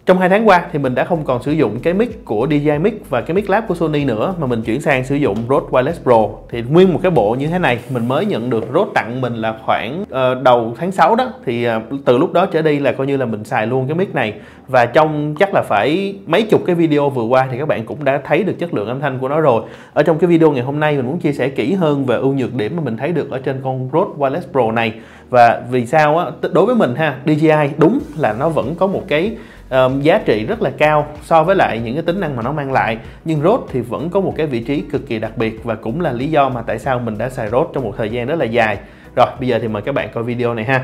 Trong 2 tháng qua thì mình đã không còn sử dụng cái mic của DJI Mic và cái mic lab của Sony nữa, mà mình chuyển sang sử dụng Rode Wireless Pro. Thì nguyên một cái bộ như thế này mình mới nhận được, Rode tặng mình là khoảng đầu tháng 6 đó. Thì từ lúc đó trở đi là coi như là mình xài luôn cái mic này. Và trong chắc là phải mấy chục cái video vừa qua thì các bạn cũng đã thấy được chất lượng âm thanh của nó rồi. Ở trong cái video ngày hôm nay mình muốn chia sẻ kỹ hơn về ưu nhược điểm mà mình thấy được ở trên con Rode Wireless Pro này. Và vì sao á, đối với mình ha, DJI đúng là nó vẫn có một cái giá trị rất là cao so với lại những cái tính năng mà nó mang lại, nhưng Rode thì vẫn có một cái vị trí cực kỳ đặc biệt, và cũng là lý do mà tại sao mình đã xài Rode trong một thời gian rất là dài. Rồi bây giờ thì mời các bạn coi video này ha.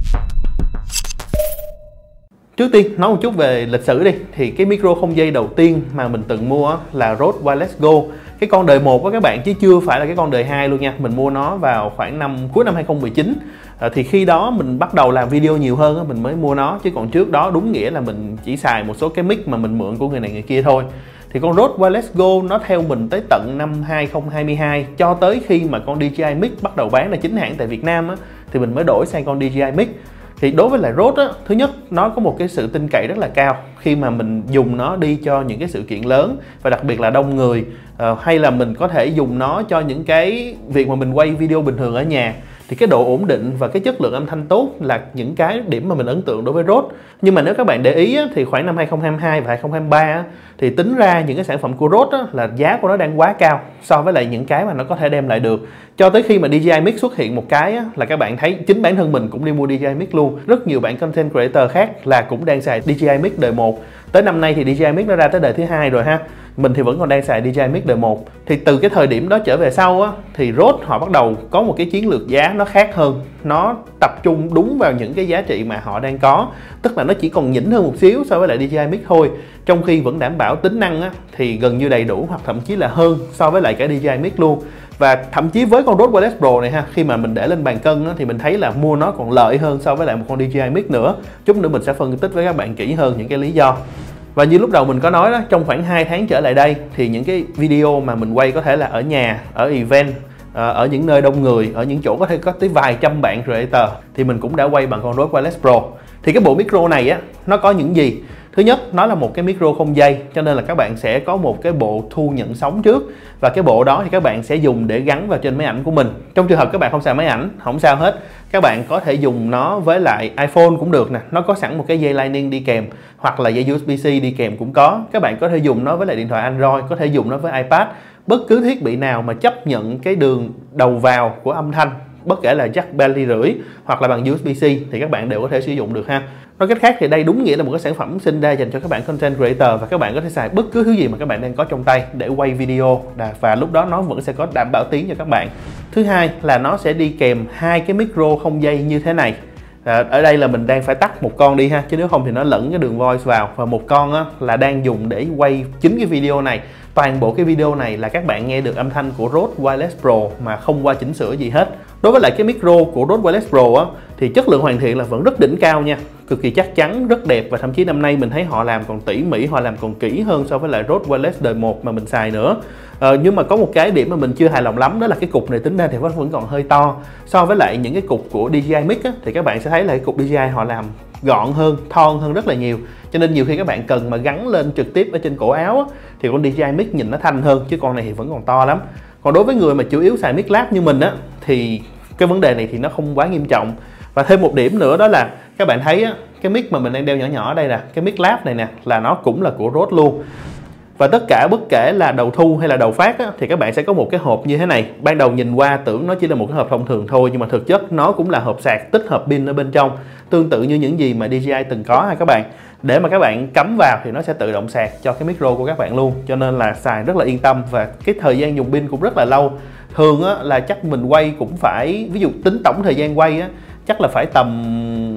Trước tiên nói một chút về lịch sử đi, thì cái micro không dây đầu tiên mà mình từng mua là Rode Wireless Go, cái con đời 1 đó các bạn, chứ chưa phải là cái con đời 2 luôn nha. Mình mua nó vào khoảng cuối năm 2019. Thì khi đó mình bắt đầu làm video nhiều hơn mình mới mua nó, chứ còn trước đó đúng nghĩa là mình chỉ xài một số cái mic mà mình mượn của người này người kia thôi. Thì con Rode Wireless Go nó theo mình tới tận năm 2022, cho tới khi mà con DJI Mic bắt đầu bán là chính hãng tại Việt Nam á, thì mình mới đổi sang con DJI Mic. Thì đối với lại Rode á, thứ nhất nó có một cái sự tin cậy rất là cao khi mà mình dùng nó đi cho những cái sự kiện lớn và đặc biệt là đông người, hay là mình có thể dùng nó cho những cái việc mà mình quay video bình thường ở nhà. Thì cái độ ổn định và cái chất lượng âm thanh tốt là những cái điểm mà mình ấn tượng đối với Rode. Nhưng mà nếu các bạn để ý á, thì khoảng năm 2022 và 2023 á, thì tính ra những cái sản phẩm của Rode á, là giá của nó đang quá cao so với lại những cái mà nó có thể đem lại được. Cho tới khi mà DJI Mic xuất hiện một cái á, là các bạn thấy chính bản thân mình cũng đi mua DJI Mic luôn. Rất nhiều bạn content creator khác là cũng đang xài DJI Mic đời 1. Tới năm nay thì DJI Mic nó ra tới đời thứ 2 rồi ha. Mình thì vẫn còn đang xài DJI Mic đời 1. Thì từ cái thời điểm đó trở về sau á, thì Rode họ bắt đầu có một cái chiến lược giá nó khác hơn. Nó tập trung đúng vào những cái giá trị mà họ đang có. Tức là nó chỉ còn nhỉnh hơn một xíu so với lại DJI Mic thôi. Trong khi vẫn đảm bảo tính năng á, thì gần như đầy đủ hoặc thậm chí là hơn so với lại cả DJI Mic luôn. Và thậm chí với con Rode Wireless Pro này ha, khi mà mình để lên bàn cân á, thì mình thấy là mua nó còn lợi hơn so với lại một con DJI Mic nữa. Chút nữa mình sẽ phân tích với các bạn kỹ hơn những cái lý do. Và như lúc đầu mình có nói đó, trong khoảng 2 tháng trở lại đây thì những cái video mà mình quay có thể là ở nhà, ở event, ở những nơi đông người, ở những chỗ có thể có tới vài trăm bạn creator, thì mình cũng đã quay bằng con Rode Wireless Pro. Thì cái bộ micro này á, nó có những gì? Thứ nhất, nó là một cái micro không dây, cho nên là các bạn sẽ có một cái bộ thu nhận sóng trước. Và cái bộ đó thì các bạn sẽ dùng để gắn vào trên máy ảnh của mình. Trong trường hợp các bạn không xài máy ảnh, không sao hết, các bạn có thể dùng nó với lại iPhone cũng được nè. Nó có sẵn một cái dây Lightning đi kèm, hoặc là dây USB-C đi kèm cũng có. Các bạn có thể dùng nó với lại điện thoại Android, có thể dùng nó với iPad. Bất cứ thiết bị nào mà chấp nhận cái đường đầu vào của âm thanh, bất kể là jack 3,5 hoặc là bằng USB-C, thì các bạn đều có thể sử dụng được ha. Nói cách khác thì đây đúng nghĩa là một cái sản phẩm sinh ra dành cho các bạn content creator, và các bạn có thể xài bất cứ thứ gì mà các bạn đang có trong tay để quay video, và lúc đó nó vẫn sẽ có đảm bảo tiếng cho các bạn. Thứ hai là nó sẽ đi kèm 2 cái micro không dây như thế này. Ở đây là mình đang phải tắt một con đi ha, chứ nếu không thì nó lẫn cái đường voice vào, và một con á, là đang dùng để quay chính cái video này. Toàn bộ cái video này là các bạn nghe được âm thanh của Rode Wireless Pro mà không qua chỉnh sửa gì hết. Đối với lại cái micro của Rode Wireless Pro á, thì chất lượng hoàn thiện là vẫn rất đỉnh cao nha, cực kỳ chắc chắn, rất đẹp, và thậm chí năm nay mình thấy họ làm còn tỉ mỉ, họ làm còn kỹ hơn so với lại Rode Wireless đời 1 mà mình xài nữa. Nhưng mà có một cái điểm mà mình chưa hài lòng lắm, đó là cái cục này tính ra thì vẫn còn hơi to so với lại những cái cục của DJI Mic á, thì các bạn sẽ thấy là cái cục DJI họ làm gọn hơn, thon hơn rất là nhiều. Cho nên nhiều khi các bạn cần mà gắn lên trực tiếp ở trên cổ áo á, thì con DJI Mic nhìn nó thanh hơn, chứ con này thì vẫn còn to lắm. Còn đối với người mà chủ yếu xài mic lab như mình á, thì cái vấn đề này thì nó không quá nghiêm trọng. Và thêm một điểm nữa đó là các bạn thấy á, cái mic mà mình đang đeo nhỏ nhỏ ở đây nè, cái mic lab này nè, là nó cũng là của Rode luôn. Và tất cả bất kể là đầu thu hay là đầu phát á, thì các bạn sẽ có một cái hộp như thế này. Ban đầu nhìn qua tưởng nó chỉ là một cái hộp thông thường thôi, nhưng mà thực chất nó cũng là hộp sạc tích hợp pin ở bên trong, tương tự như những gì mà DJI từng có ha các bạn. Để mà các bạn cắm vào thì nó sẽ tự động sạc cho cái micro của các bạn luôn, cho nên là xài rất là yên tâm, và cái thời gian dùng pin cũng rất là lâu. Thường á, là chắc mình quay cũng phải, ví dụ tính tổng thời gian quay á, chắc là phải tầm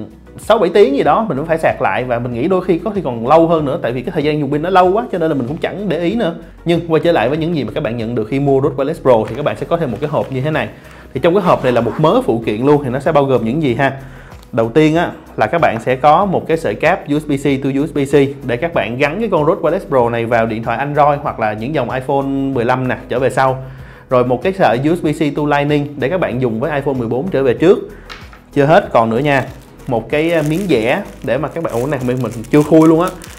6-7 tiếng gì đó mình cũng phải sạc lại, và mình nghĩ đôi khi có khi còn lâu hơn nữa, tại vì cái thời gian dùng pin nó lâu quá, cho nên là mình cũng chẳng để ý nữa. Nhưng quay trở lại với những gì mà các bạn nhận được khi mua Rode Wireless Pro, thì các bạn sẽ có thêm một cái hộp như thế này. Thì trong cái hộp này là một mớ phụ kiện luôn, thì nó sẽ bao gồm những gì ha. Đầu tiên á, là các bạn sẽ có một cái sợi cáp USB-C to USB-C để các bạn gắn cái con Rode Wireless Pro này vào điện thoại Android hoặc là những dòng iPhone 15 nè trở về sau. Rồi một cái sợi USB-C to Lightning để các bạn dùng với iPhone 14 trở về trước. Chưa hết còn nữa nha, một cái miếng vẽ để mà các bạn, ủa này mình chưa khui luôn á,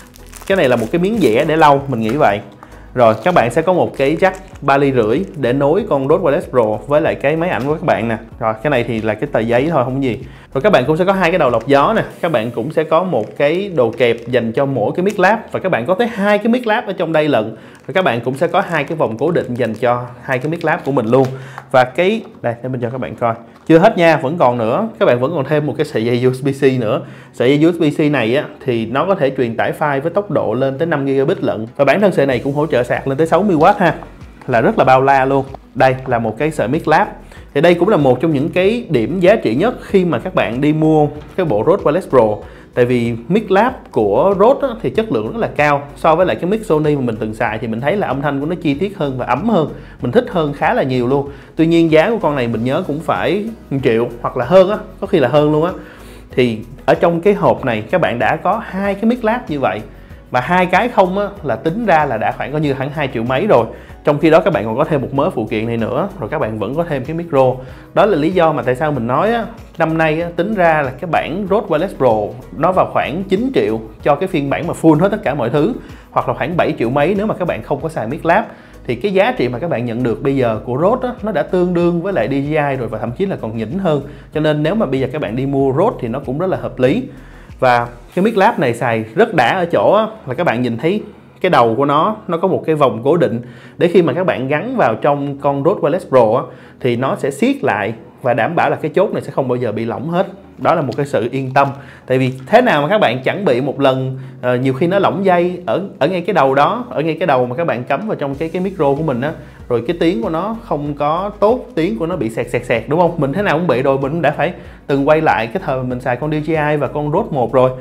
Cái này là một cái miếng dẻ để lau, mình nghĩ vậy. Rồi các bạn sẽ có một cái jack 3,5 ly để nối con Rode Wireless Pro với lại cái máy ảnh của các bạn nè. Rồi cái này thì là cái tờ giấy thôi, không có gì. Rồi các bạn cũng sẽ có hai cái đầu lọc gió nè. Các bạn cũng sẽ có một cái đồ kẹp dành cho mỗi cái mic lab, và các bạn có tới 2 cái mic lab ở trong đây lận. Rồi các bạn cũng sẽ có 2 cái vòng cố định dành cho 2 cái mic lab của mình luôn. Và cái đây để mình cho các bạn coi. Chưa hết nha, vẫn còn nữa. Các bạn vẫn còn thêm một cái sợi dây USB-C nữa. Sợi dây USB-C này á thì nó có thể truyền tải file với tốc độ lên tới 5 GB lận. Và bản thân sợi này cũng hỗ trợ sạc lên tới 60W ha. Là rất là bao la luôn. Đây là một cái sợi mic lab. Thì đây cũng là một trong những cái điểm giá trị nhất khi mà các bạn đi mua cái bộ Rode Wireless Pro. Tại vì mic lab của Rode thì chất lượng rất là cao. So với lại cái mic Sony mà mình từng xài thì mình thấy là âm thanh của nó chi tiết hơn và ấm hơn. Mình thích hơn khá là nhiều luôn. Tuy nhiên giá của con này mình nhớ cũng phải 1 triệu hoặc là hơn á, có khi là hơn luôn á. Thì ở trong cái hộp này các bạn đã có 2 cái mic lab như vậy. Và 2 cái không á, là tính ra là đã khoảng coi như khoảng 2 triệu mấy rồi. Trong khi đó các bạn còn có thêm một mớ phụ kiện này nữa, rồi các bạn vẫn có thêm cái micro. Đó là lý do mà tại sao mình nói á, năm nay á, tính ra là cái bản Rode Wireless Pro nó vào khoảng 9 triệu cho cái phiên bản mà full hết tất cả mọi thứ, hoặc là khoảng 7 triệu mấy nếu mà các bạn không có xài mic lab. Thì cái giá trị mà các bạn nhận được bây giờ của Rode á, nó đã tương đương với lại DJI rồi, và thậm chí là còn nhỉnh hơn. Cho nên nếu mà bây giờ các bạn đi mua Rode thì nó cũng rất là hợp lý. Và cái mic lab này xài rất đã ở chỗ á, là các bạn nhìn thấy cái đầu của nó có một cái vòng cố định để khi mà các bạn gắn vào trong con Rode Wireless Pro á, thì nó sẽ siết lại và đảm bảo là cái chốt này sẽ không bao giờ bị lỏng hết. Đó là một cái sự yên tâm. Tại vì thế nào mà các bạn chẳng bị một lần nhiều khi nó lỏng dây ở ngay cái đầu đó, ở ngay cái đầu mà các bạn cắm vào trong cái micro của mình á, rồi cái tiếng của nó không có tốt, tiếng của nó bị sẹt đúng không? Mình thế nào cũng bị rồi, mình cũng đã phải từng quay lại cái thời mình xài con DJI và con Rode 1 rồi.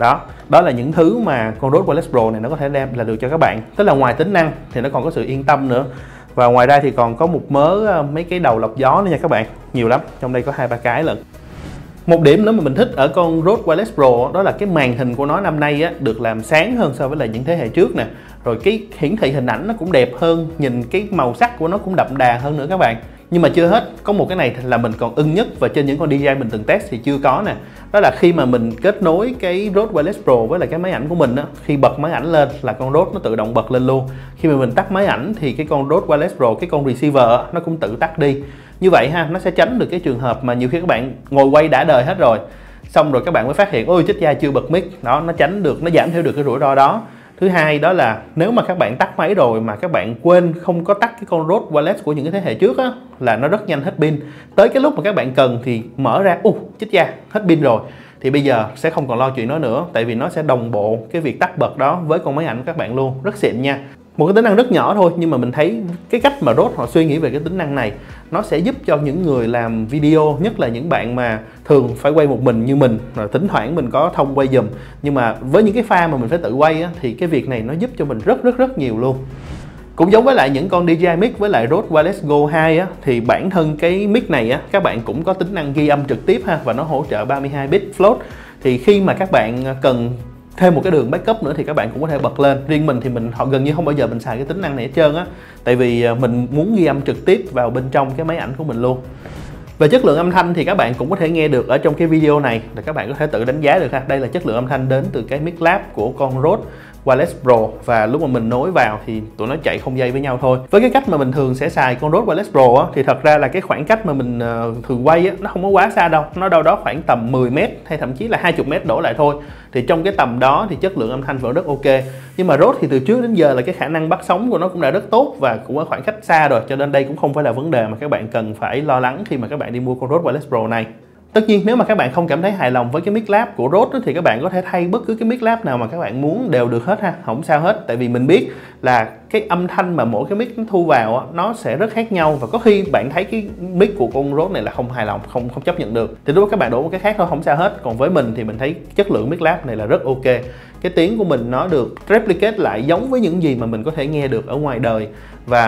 Đó là những thứ mà con Rode Wireless Pro này nó có thể đem là được cho các bạn. Tức là ngoài tính năng thì nó còn có sự yên tâm nữa. Và ngoài ra thì còn có một mớ mấy cái đầu lọc gió nữa nha các bạn. Nhiều lắm, trong đây có 2-3 cái lận. Một điểm nữa mà mình thích ở con Rode Wireless Pro đó là cái màn hình của nó năm nay á, được làm sáng hơn so với lại những thế hệ trước nè. Rồi cái hiển thị hình ảnh nó cũng đẹp hơn, nhìn cái màu sắc của nó cũng đậm đà hơn nữa các bạn. Nhưng mà chưa hết, có một cái này là mình còn ưng nhất và trên những con DJI mình từng test thì chưa có nè. Đó là khi mà mình kết nối cái Rode Wireless Pro với lại cái máy ảnh của mình á, khi bật máy ảnh lên là con Rode nó tự động bật lên luôn. Khi mà mình tắt máy ảnh thì cái con Rode Wireless Pro, cái con receiver á, nó cũng tự tắt đi. Như vậy ha, nó sẽ tránh được cái trường hợp mà nhiều khi các bạn ngồi quay đã đời hết rồi, xong rồi các bạn mới phát hiện ôi chết da chưa bật mic. Đó, nó tránh được, nó giảm thiểu được cái rủi ro đó. Thứ hai đó là nếu mà các bạn tắt máy rồi mà các bạn quên không có tắt cái con Rode Wireless của những cái thế hệ trước á, là nó rất nhanh hết pin. Tới cái lúc mà các bạn cần thì mở ra, chết da, hết pin rồi. Thì bây giờ sẽ không còn lo chuyện đó nữa, tại vì nó sẽ đồng bộ cái việc tắt bật đó với con máy ảnh của các bạn luôn, rất xịn nha. Một cái tính năng rất nhỏ thôi, nhưng mà mình thấy cái cách mà Rode họ suy nghĩ về cái tính năng này nó sẽ giúp cho những người làm video, nhất là những bạn mà thường phải quay một mình như mình, rồi thỉnh thoảng mình có thông quay giùm, nhưng mà với những cái pha mà mình phải tự quay á, thì cái việc này nó giúp cho mình rất nhiều luôn. Cũng giống với lại những con DJI mic với lại Rode Wireless Go 2 á, thì bản thân cái mic này á, các bạn cũng có tính năng ghi âm trực tiếp ha, và nó hỗ trợ 32 bit float. Thì khi mà các bạn cần thêm một cái đường backup nữa thì các bạn cũng có thể bật lên. Riêng mình thì họ gần như không bao giờ mình xài cái tính năng này hết trơn á, tại vì mình muốn ghi âm trực tiếp vào bên trong cái máy ảnh của mình luôn. Về chất lượng âm thanh thì các bạn cũng có thể nghe được ở trong cái video này, để các bạn có thể tự đánh giá được ha. Đây là chất lượng âm thanh đến từ cái mic lab của con Rode Wireless Pro, và lúc mà mình nối vào thì tụi nó chạy không dây với nhau thôi. Với cái cách mà mình thường sẽ xài con Rode Wireless Pro á, thì thật ra là cái khoảng cách mà mình thường quay á, nó không có quá xa đâu, nó đâu đó khoảng tầm 10m hay thậm chí là 20m đổ lại thôi. Thì trong cái tầm đó thì chất lượng âm thanh vẫn rất ok. Nhưng mà Rode thì từ trước đến giờ là cái khả năng bắt sóng của nó cũng đã rất tốt và cũng ở khoảng cách xa rồi, cho nên đây cũng không phải là vấn đề mà các bạn cần phải lo lắng khi mà các bạn đi mua con Rode Wireless Pro này. Tất nhiên nếu mà các bạn không cảm thấy hài lòng với cái mic lab của Rode thì các bạn có thể thay bất cứ cái mic lab nào mà các bạn muốn đều được hết ha, không sao hết. Tại vì mình biết là cái âm thanh mà mỗi cái mic nó thu vào nó sẽ rất khác nhau, và có khi bạn thấy cái mic của con Rode này là không hài lòng, không chấp nhận được, thì lúc đó các bạn đổi một cái khác thôi, không sao hết. Còn với mình thì mình thấy chất lượng mic lab này là rất ok. Cái tiếng của mình nó được replicate lại giống với những gì mà mình có thể nghe được ở ngoài đời, và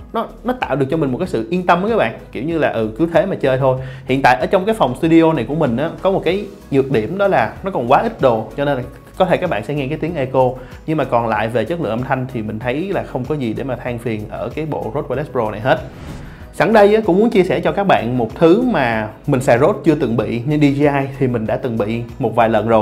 nó tạo được cho mình một cái sự yên tâm đó các bạn, kiểu như là cứ thế mà chơi thôi. Hiện tại ở trong cái phòng studio này của mình á, có một cái nhược điểm đó là nó còn quá ít đồ, cho nên là có thể các bạn sẽ nghe cái tiếng echo, nhưng mà còn lại về chất lượng âm thanh thì mình thấy là không có gì để mà than phiền ở cái bộ Rode Wireless Pro này hết. Sẵn đây cũng muốn chia sẻ cho các bạn một thứ mà mình xài Rode chưa từng bị, nhưng DJI thì mình đã từng bị một vài lần rồi.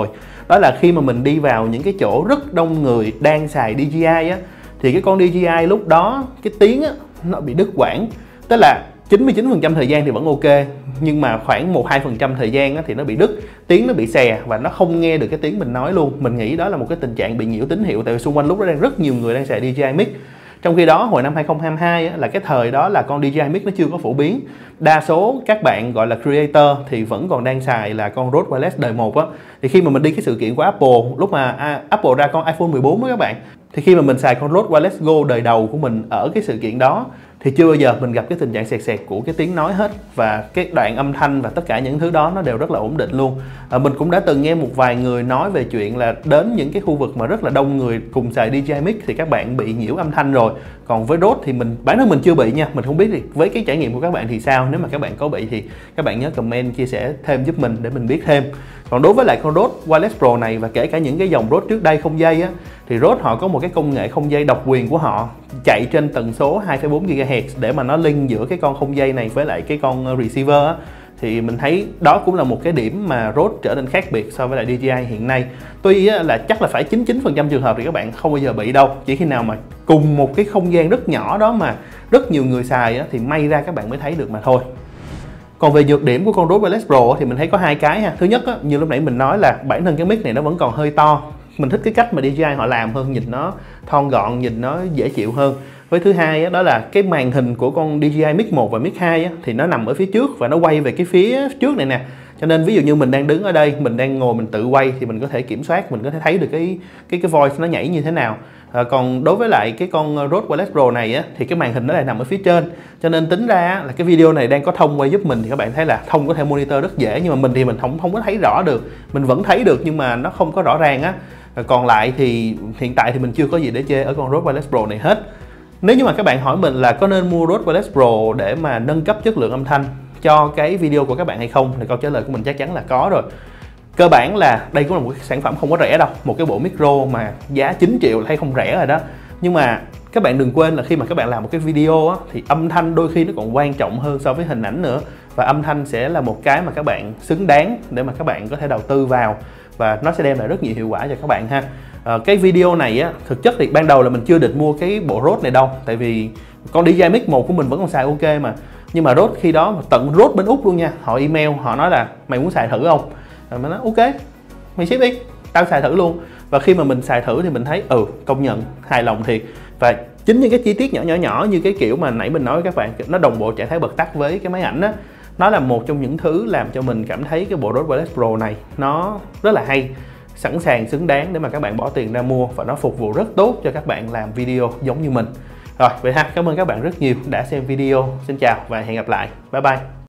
Đó là khi mà mình đi vào những cái chỗ rất đông người đang xài DJI á, thì cái con DJI lúc đó cái tiếng á, nó bị đứt quãng. Tức là 99% thời gian thì vẫn ok, nhưng mà khoảng 1-2% thời gian á, thì nó bị đứt, tiếng nó bị xè và nó không nghe được cái tiếng mình nói luôn. Mình nghĩ đó là một cái tình trạng bị nhiễu tín hiệu, tại vì xung quanh lúc đó đang rất nhiều người đang xài DJI Mic. Trong khi đó hồi năm 2022 á, là cái thời đó là con DJI Mic nó chưa có phổ biến. Đa số các bạn gọi là creator thì vẫn còn đang xài là con Rode Wireless đời 1 á. Thì khi mà mình đi cái sự kiện của Apple, lúc mà Apple ra con iPhone 14 á các bạn, thì khi mà mình xài con Rode Wireless Go đời đầu của mình ở cái sự kiện đó, thì chưa bao giờ mình gặp cái tình trạng xẹt xẹt của cái tiếng nói hết. Và cái đoạn âm thanh và tất cả những thứ đó nó đều rất là ổn định luôn. Mình cũng đã từng nghe một vài người nói về chuyện là đến những cái khu vực mà rất là đông người cùng xài DJI Mic thì các bạn bị nhiễu âm thanh rồi. Còn với Rode thì bản thân mình chưa bị nha, mình không biết thì với cái trải nghiệm của các bạn thì sao. Nếu mà các bạn có bị thì các bạn nhớ comment chia sẻ thêm giúp mình để mình biết thêm. Còn đối với lại con Rode Wireless Pro này và kể cả những cái dòng Rode trước đây không dây á, thì Rode họ có một cái công nghệ không dây độc quyền của họ, chạy trên tần số 2,4 GHz để mà nó link giữa cái con không dây này với lại cái con receiver á. Thì mình thấy đó cũng là một cái điểm mà Rode trở nên khác biệt so với lại DJI hiện nay. Tuy là chắc là phải 99% trường hợp thì các bạn không bao giờ bị đâu, chỉ khi nào mà cùng một cái không gian rất nhỏ đó mà rất nhiều người xài á, thì may ra các bạn mới thấy được mà thôi. Còn về nhược điểm của con Rode Wireless Pro thì mình thấy có hai cái ha. Thứ nhất á, như lúc nãy mình nói là bản thân cái mic này nó vẫn còn hơi to. Mình thích cái cách mà DJI họ làm hơn, nhìn nó thon gọn, nhìn nó dễ chịu hơn. Với thứ hai á, đó là cái màn hình của con DJI Mic 1 và Mic 2 á, thì nó nằm ở phía trước và nó quay về cái phía trước này nè. Cho nên ví dụ như mình đang đứng ở đây, mình đang ngồi mình tự quay thì mình có thể kiểm soát, mình có thể thấy được cái voice nó nhảy như thế nào. Còn đối với lại cái con Rode Wireless Pro này á, thì cái màn hình nó lại nằm ở phía trên. Cho nên tính ra là cái video này đang có Thông quay giúp mình thì các bạn thấy là Thông có thể monitor rất dễ, nhưng mà mình thì mình không có thấy rõ được. Mình vẫn thấy được nhưng mà nó không có rõ ràng á. Còn lại thì hiện tại thì mình chưa có gì để chê ở con Rode Wireless Pro này hết. Nếu như mà các bạn hỏi mình là có nên mua Rode Wireless Pro để mà nâng cấp chất lượng âm thanh cho cái video của các bạn hay không, thì câu trả lời của mình chắc chắn là có rồi. Cơ bản là đây cũng là một cái sản phẩm không có rẻ đâu. Một cái bộ micro mà giá 9 triệu thấy không rẻ rồi đó. Nhưng mà các bạn đừng quên là khi mà các bạn làm một cái video á, thì âm thanh đôi khi nó còn quan trọng hơn so với hình ảnh nữa. Và âm thanh sẽ là một cái mà các bạn xứng đáng để mà các bạn có thể đầu tư vào, và nó sẽ đem lại rất nhiều hiệu quả cho các bạn ha. Cái video này á, thực chất thì ban đầu là mình chưa định mua cái bộ Rode này đâu, tại vì con DJI Mic 1 của mình vẫn còn xài ok mà. Nhưng mà Rode khi đó tận Rode bên Úc luôn nha, họ email họ nói là mày muốn xài thử không? Rồi mình nói ok, mày ship đi, tao xài thử luôn. Và khi mà mình xài thử thì mình thấy công nhận hài lòng thiệt. Và chính những cái chi tiết nhỏ như cái kiểu mà nãy mình nói với các bạn, nó đồng bộ trạng thái bật tắt với cái máy ảnh á, nó là một trong những thứ làm cho mình cảm thấy cái bộ Rode Wireless Pro này nó rất là hay, sẵn sàng xứng đáng để mà các bạn bỏ tiền ra mua, và nó phục vụ rất tốt cho các bạn làm video giống như mình. Rồi vậy ha, cảm ơn các bạn rất nhiều đã xem video. Xin chào và hẹn gặp lại. Bye bye.